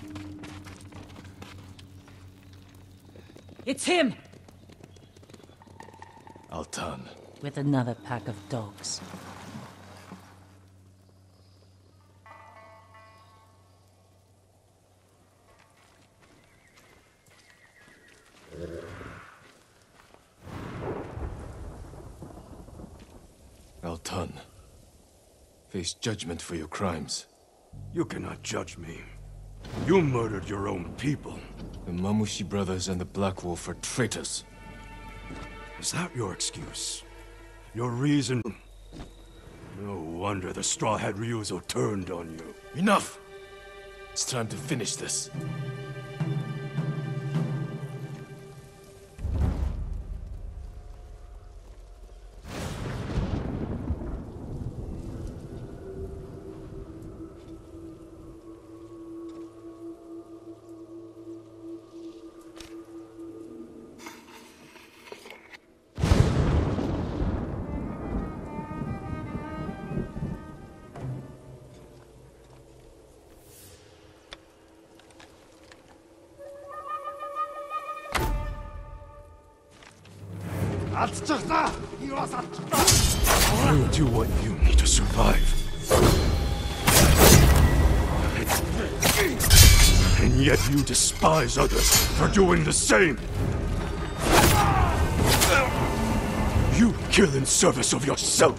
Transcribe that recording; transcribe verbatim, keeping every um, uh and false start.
It's him! Altan. With another pack of dogs. Altan. Face judgment for your crimes. You cannot judge me. You murdered your own people. The Mamushi brothers and the Black Wolf are traitors. Is that your excuse? Your reason? No wonder the Straw-Hat Ryuzo turned on you. Enough! It's time to finish this. You'll do what you need to survive. And yet you despise others for doing the same. You kill in service of yourself.